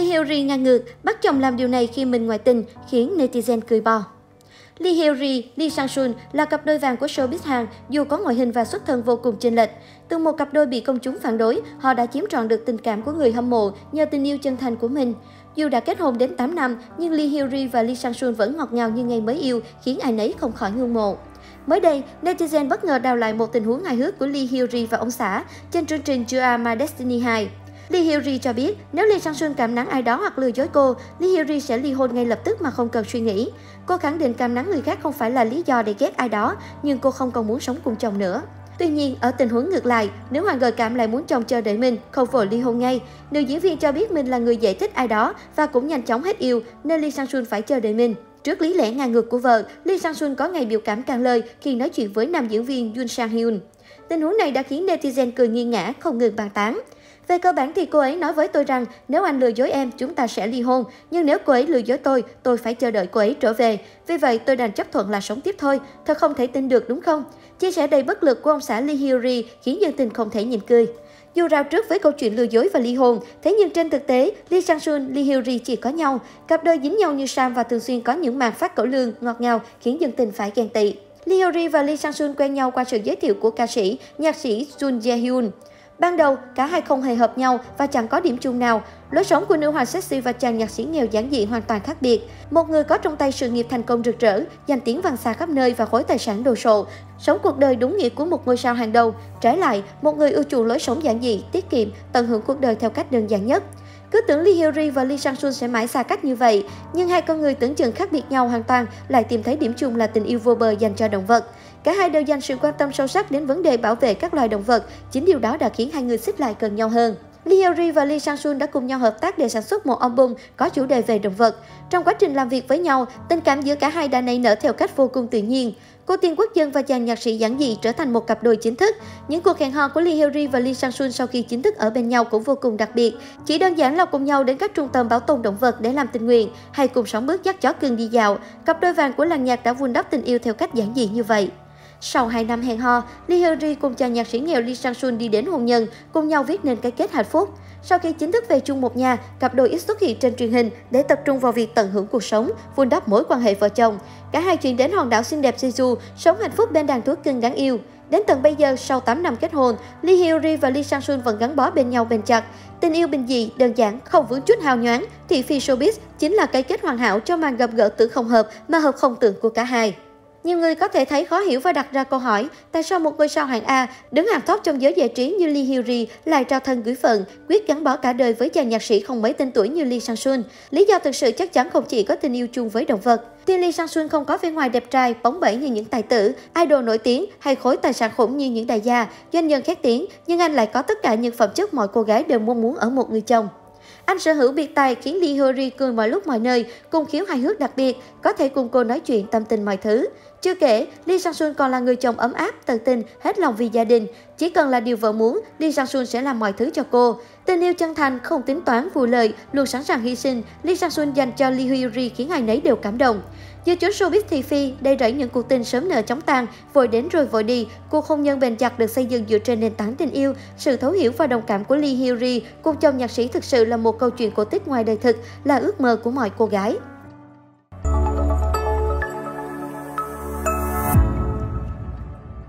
Hyori ngang ngược, bắt chồng làm điều này khi mình ngoại tình, khiến netizen cười bo. Lee Hyori, Lee Sang-sun là cặp đôi vàng của showbiz Hàn dù có ngoại hình và xuất thân vô cùng chênh lệch. Từ một cặp đôi bị công chúng phản đối, họ đã chiếm trọn được tình cảm của người hâm mộ nhờ tình yêu chân thành của mình. Dù đã kết hôn đến 8 năm, nhưng Lee Hyori và Lee Sang-sun vẫn ngọt ngào như ngày mới yêu, khiến ai nấy không khỏi ngưỡng mộ. Mới đây, netizen bất ngờ đào lại một tình huống hài hước của Lee Hyori và ông xã trên chương trình You Are My Destiny 2. Lee Hyori cho biết, nếu Lee Sang-sun cảm nắng ai đó hoặc lừa dối cô, Lee Hyori sẽ ly hôn ngay lập tức mà không cần suy nghĩ. Cô khẳng định cảm nắng người khác không phải là lý do để ghét ai đó, nhưng cô không còn muốn sống cùng chồng nữa. Tuy nhiên, ở tình huống ngược lại, nếu Hoàng gờ cảm lại muốn chồng chờ đợi mình, không vội ly hôn ngay, nữ diễn viên cho biết mình là người dễ thích ai đó và cũng nhanh chóng hết yêu, nên Lee Sang-sun phải chờ đợi mình. Trước lý lẽ ngang ngược của vợ, Lee Sang-sun có ngày biểu cảm cạn lời khi nói chuyện với nam diễn viên Yoon Sang-hyun. Tình huống này đã khiến netizen cười nghiêng ngã, không ngừng bàn tán. Về cơ bản thì cô ấy nói với tôi rằng nếu anh lừa dối em, chúng ta sẽ ly hôn. Nhưng nếu cô ấy lừa dối tôi phải chờ đợi cô ấy trở về. Vì vậy tôi đành chấp thuận là sống tiếp thôi. Thật không thể tin được đúng không? Chia sẻ đầy bất lực của ông xã Lee Hyori khiến dân tình không thể nhìn cười. Dù rào trước với câu chuyện lừa dối và ly hôn, thế nhưng trên thực tế, Lee Sang-sun, Lee Hyori chỉ có nhau. Cặp đôi dính nhau như Sam và thường xuyên có những màn phát cẩu lương ngọt ngào khiến dân tình phải ghen tị. Lee Hyori và Lee Sang-sun quen nhau qua sự giới thiệu của ca sĩ, nhạc sĩ Jun Jae-hyun. Ban đầu, cả hai không hề hợp nhau và chẳng có điểm chung nào. Lối sống của nữ hoàng sexy và chàng nhạc sĩ nghèo giản dị hoàn toàn khác biệt. Một người có trong tay sự nghiệp thành công rực rỡ, danh tiếng vang xa khắp nơi và khối tài sản đồ sộ, sống cuộc đời đúng nghĩa của một ngôi sao hàng đầu. Trái lại, một người ưa chuộng lối sống giản dị, tiết kiệm, tận hưởng cuộc đời theo cách đơn giản nhất. Cứ tưởng Lee Hyori và Lee Sang-sun sẽ mãi xa cách như vậy, nhưng hai con người tưởng chừng khác biệt nhau hoàn toàn lại tìm thấy điểm chung là tình yêu vô bờ dành cho động vật. Cả hai đều dành sự quan tâm sâu sắc đến vấn đề bảo vệ các loài động vật, chính điều đó đã khiến hai người xích lại gần nhau hơn. Lee Hyori và Lee Sang-sun đã cùng nhau hợp tác để sản xuất một album có chủ đề về động vật. Trong quá trình làm việc với nhau, tình cảm giữa cả hai đã nảy nở theo cách vô cùng tự nhiên. Cô tiên quốc dân và chàng nhạc sĩ giản dị trở thành một cặp đôi chính thức. Những cuộc hẹn hò của Lee Hyori và Lee Sang-sun sau khi chính thức ở bên nhau cũng vô cùng đặc biệt. Chỉ đơn giản là cùng nhau đến các trung tâm bảo tồn động vật để làm tình nguyện, hay cùng sóng bước dắt chó cưng đi dạo. Cặp đôi vàng của làng nhạc đã vun đắp tình yêu theo cách giản dị như vậy. Sau 2 năm hẹn hò, Lee Hyori cùng chàng nhạc sĩ nghèo Lee Sang-sun đi đến hôn nhân, cùng nhau viết nên cái kết hạnh phúc. Sau khi chính thức về chung một nhà, cặp đôi ít xuất hiện trên truyền hình để tập trung vào việc tận hưởng cuộc sống, vun đắp mối quan hệ vợ chồng. Cả hai chuyển đến hòn đảo xinh đẹp Jeju, sống hạnh phúc bên đàn thú cưng đáng yêu. Đến tận bây giờ, sau 8 năm kết hôn, Lee Hyori và Lee Sang-sun vẫn gắn bó bên nhau bền chặt. Tình yêu bình dị, đơn giản, không vướng chút hào nhoáng, thị phi showbiz chính là cái kết hoàn hảo cho màn gặp gỡ tưởng không hợp mà hợp không tưởng của cả hai. Nhiều người có thể thấy khó hiểu và đặt ra câu hỏi, tại sao một ngôi sao hạng A, đứng hàng top trong giới giải trí như Lee Hyori lại trao thân gửi phận, quyết gắn bó cả đời với chàng nhạc sĩ không mấy tên tuổi như Lee Sang-sun. Lý do thực sự chắc chắn không chỉ có tình yêu chung với động vật. Tuy Lee Sang-sun không có vẻ ngoài đẹp trai, bóng bẩy như những tài tử, idol nổi tiếng hay khối tài sản khủng như những đại gia, doanh nhân khét tiếng, nhưng anh lại có tất cả những phẩm chất mọi cô gái đều mong muốn ở một người chồng. Anh sở hữu biệt tài khiến Lee Hyori cười mọi lúc mọi nơi, cùng khiếu hài hước đặc biệt, có thể cùng cô nói chuyện tâm tình mọi thứ. Chưa kể, Lee Sang-sun còn là người chồng ấm áp, tận tình, hết lòng vì gia đình. Chỉ cần là điều vợ muốn, Lee Sang-sun sẽ làm mọi thứ cho cô. Tình yêu chân thành, không tính toán, vụ lợi, luôn sẵn sàng hy sinh, Lee Sang-sun dành cho Lee Hyori khiến ai nấy đều cảm động. Giữa chốn showbiz thị phi, đầy rẫy những cuộc tình sớm nở chóng tàn, vội đến rồi vội đi, cuộc hôn nhân bền chặt được xây dựng dựa trên nền tảng tình yêu, sự thấu hiểu và đồng cảm của Lee Hyori cùng chồng nhạc sĩ thực sự là một câu chuyện cổ tích ngoài đời thực, là ước mơ của mọi cô gái.